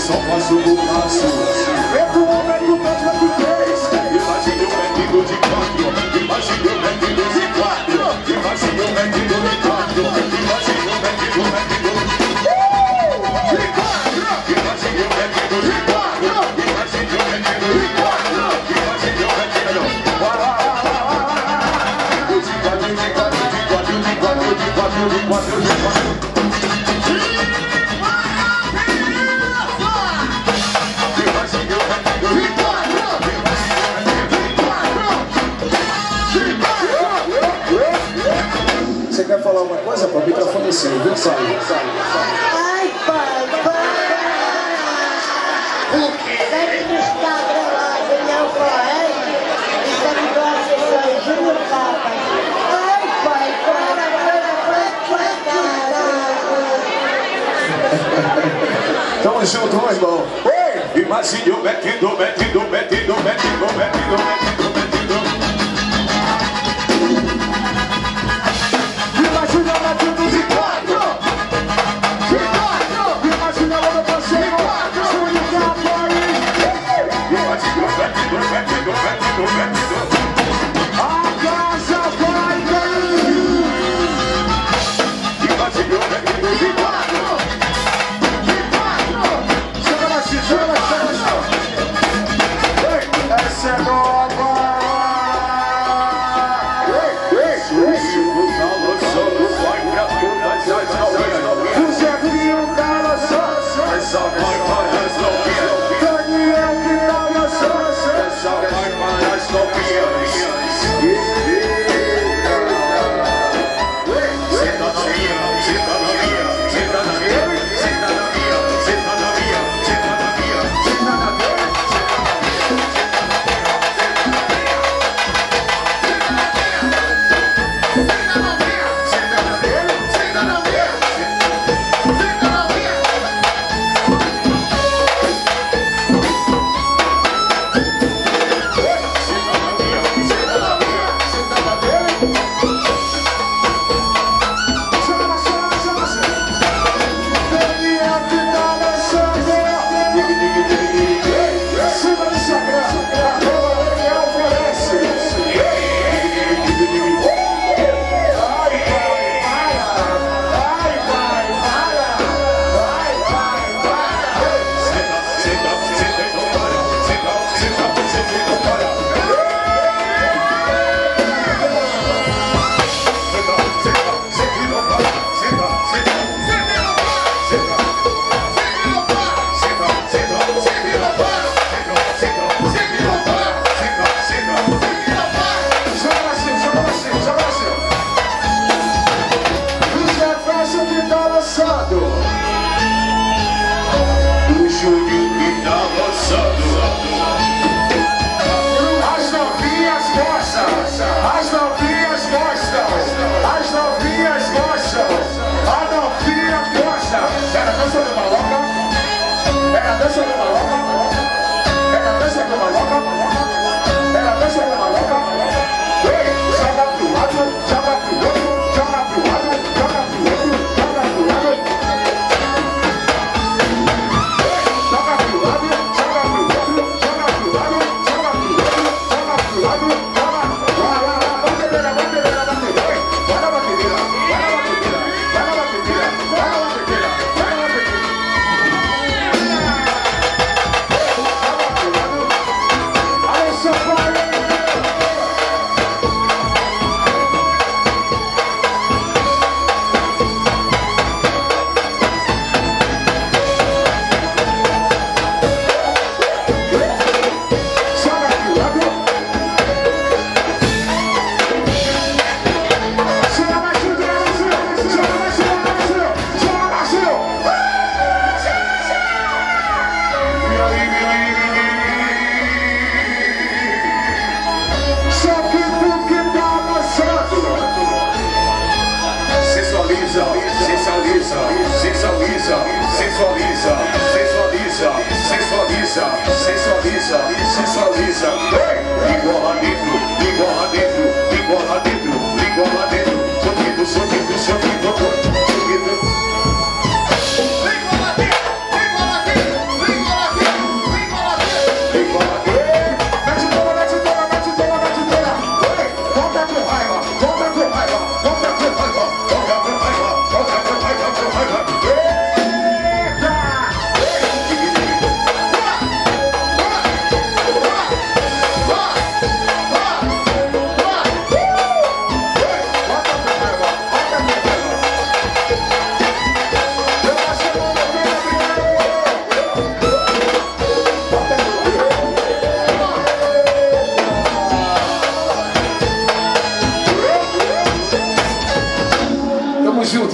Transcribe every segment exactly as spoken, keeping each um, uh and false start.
só faço golaço. Meto um, meto dois, meto três. Imagine eu metendo de quatro. Imagine eu metendo de quatro. Imagine eu metendo de quatro. Imagine eu metendo, metendo de quatro. Imagine eu metendo de quatro. Imagine eu metendo de quatro. Imagine eu metendo de quatro, de quatro, de quatro, de quatro, de quatro, de quatro, de quatro. Você quer falar uma coisa? Para o microfone é seu, viu? Sai, sai. Ai, pai, pai. Deve que está gravado, não correto. E deve que você só juro, papai. Ai, pai, para, para, para, para, Tamo junto, meu irmão. Ei! Imagine eu metendo, metendo, metendo, metendo, metendo, metendo, metendo. Imagina eu metendo de quatro. De quatro. Imagina eu meu parceiro. Júlio Capari. Imagina eu metendo, metendo, metendo, metendo. A casa vai cair. Imagina eu metendo de quatro. Essa é nova! Vai pra todas as novinhas. O Zefinho tá lançando. Essa vai para as novinhas. Daniel que tá lançando. Essa vai para as novinhas. Senta na minha, senta na minha, senta na minha, senta na minha, senta na minha, senta na minha, senta na minha.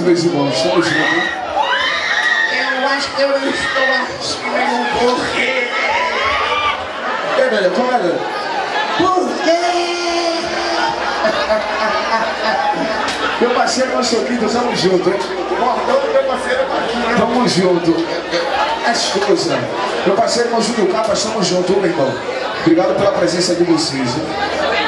meus irmãos. Tamo junto, hein? Eu acho que eu estou acima um pouquinho. É, velho, qual é, velho? Por quê? Meu parceiro, meu soquito, tamo junto, hein? Mordão, meu parceiro, aqui, né? Tamo junto. As coisas. Meu parceiro, meu Júlio Capas, tamo junto, meu irmão. Obrigado pela presença de vocês, hein?